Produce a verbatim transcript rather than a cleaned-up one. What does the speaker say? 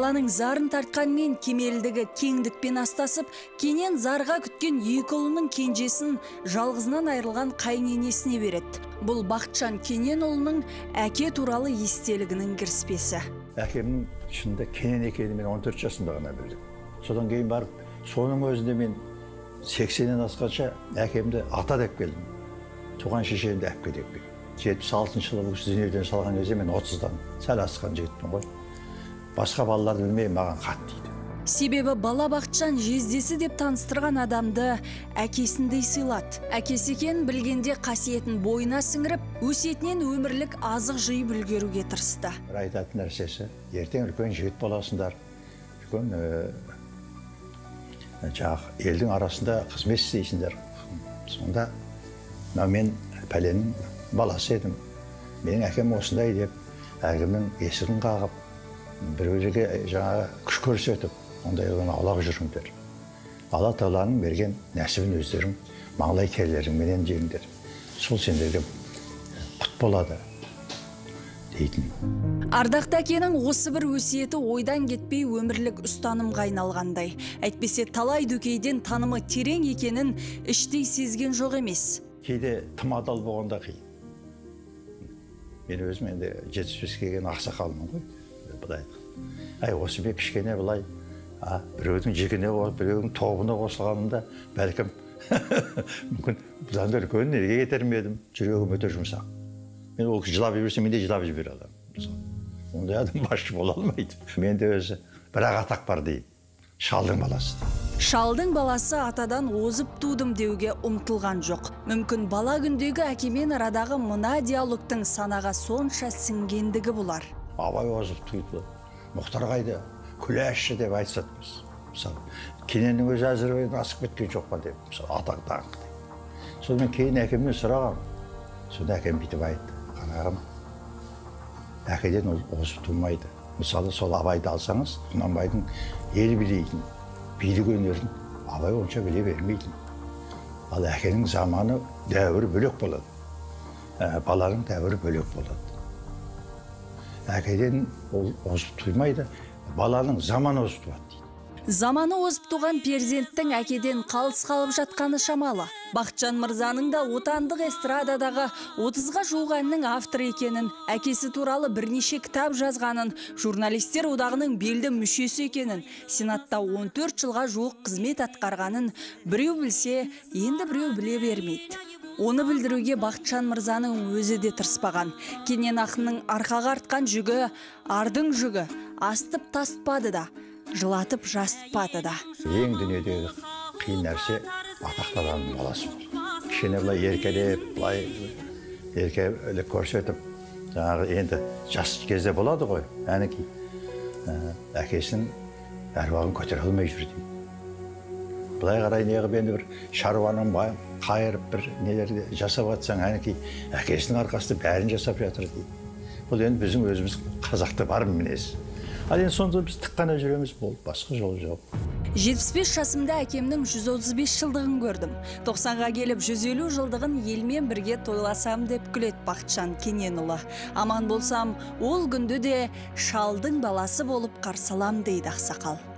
баланың зарын тартқанмен кемелдігі кеңдікпен астасып, кенен зарға күткен екі ұлының кенжесін жалғызынан айырылған қайненесіне береді. Бұл Бақытжан Кенен ұлының әке туралы естелігінің кіріспесі. Әкемнің шынында Кенен екенін мен он төрт жасында ғана білдім. Содан кейін барып, соның өзінде мен сексеннен асқанша әкемді ата деп келдім. Туған шешемді әпке деп келдім. жетпіс алтыншы жылы бұл дүниеден салған кезде мен отыздан сәл асқан жігітпін ғой. Басқа балаларды білмей маған хат дейді. Себебі бала Бақытжан жездесі деп таныстырған адамды әкесіндей сыйлады. Әкесі екенін білгенде қасиетін бойына сіңіріп, өсиетінен өмірлік азық жиып үлгеруге тырысты. Бір айтатын нәрсесі, ертең үлкен жігіт боласыңдар, үлкен жаңағы елдің арасында қызмет істейсіңдер. Сонда мен пәленің баласы едім. Менің әкем осындай деп, әркімнің есігін қағып, бір-бірге жаңағы күш көрсетіп, ондай одан аулақ жүріңдер. Алла Тағаланың берген нәсібін өздерің маңлай терілеріңменен жеңдер. Сол сендерге құт болады дейтін. Ардақты әкенің осы бір өсиеті ойдан кетпей өмірлік ұстанымға айналғандай. Әйтпесе талай дөкейден танымы терең екенін іштей сезген жоқ емес. Кейде тым адал болғанда қиын. Мен өзім енді жетпіс беске келген ақсақалмын ғой. Бұлай. Ай, осы мен кішкене бұлай, біреудің жігіне қосып, біреудің тобына қосылғанымда, бәлкім мүмкін бұдан да үлкен неге кетер ме едім, жүрегім өте жұмсақ. Мен ол жылап жіберсем, мен де жылап жібере аламын. Ондай адам басшы бола алмайды. Мен де өзі бірақ атақ бар деймін. Шалдың баласы. Шалдың баласы атадан озып тудым деуге ұмтылған жоқ. Мүмкін бала күндегі әкемен арадағы мына диалогтың санаға сонша сіңгендігі болар. Абай озып туйды. Мұхтар қайда? Күләші деп айтсатымыз. Мысалы, Кененнің өзі Әзірбайжаннан асып кеткен жоқ па деп, мысалы, атақ даңқ. Сонымен кейін әкемнен сұрағам. Сонда әкем бүйтіп айтты. Қарағым, әкеден озып тумайды. Мысалы, сол Абайды алсаңыз, Құнанбайдың ел билейтін, билік өнерін Абай онша біле бермейтін. Ал әкенің заманы дәуірі бөлек болады. Баланың дәуірі бөлек болады. Әкеден озып туймайды, баланың заманы озып туады дейді. Заманы озып туған перзенттің әкеден қалыс қалып жатқаны шамалы. Бақытжан Мырзаның да отандық эстрададағы отызға жуық әннің авторы екенін, әкесі туралы бірнеше кітап жазғанын, журналистер одағының белді мүшесі екенін, сенатта он төрт жылға жуық қызмет атқарғанын біреу білсе, енді біреу біле бермейді. Оны білдіруге Бақытжан Мырзаның өзі де тырыспаған. Кенен ақынның арқаға артқан жүгі, ардың жүгі, астып тастпады да, жылатып жастпады да. Ең дүниедегі қиын нәрсе атақты адамның баласы бол. Кішкене бұлай еркелеп, бұлай еркелік көрсетіп, жаңағы енді жас кезде болады ғой, әнеки әкесінің әруағын көтере алмай жүр дейді. Бұлай қарай неғып енді бір шаруаның қайырып бір нелерді жасап атсаң, әнеки әкесінің арқасында бәрін жасап жатыр дейді. Бұл енді біздің өзіміз қазақта бар мінез. Ал енді сонда біз тік қана жүреміз, болды, басқа жол жоқ. жетпіс бес жасымда әкемнің жүз отыз бес жылдығын көрдім. тоқсанға келіп жүз елу жылдығын елмен бірге тойласам деп күлет Бақытжан Кененұлы. Аман болсам, ол күнді де шалдың баласы болып қарсалам дейді ақсақал.